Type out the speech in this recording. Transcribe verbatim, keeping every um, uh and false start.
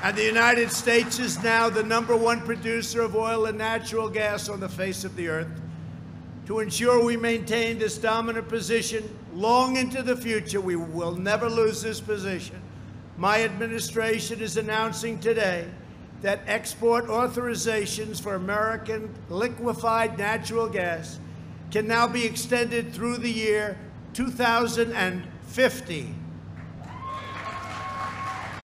And the United States is now the number one producer of oil and natural gas on the face of the earth. To ensure we maintain this dominant position long into the future, we will never lose this position. My administration is announcing today that export authorizations for American liquefied natural gas can now be extended through the year two thousand fifty.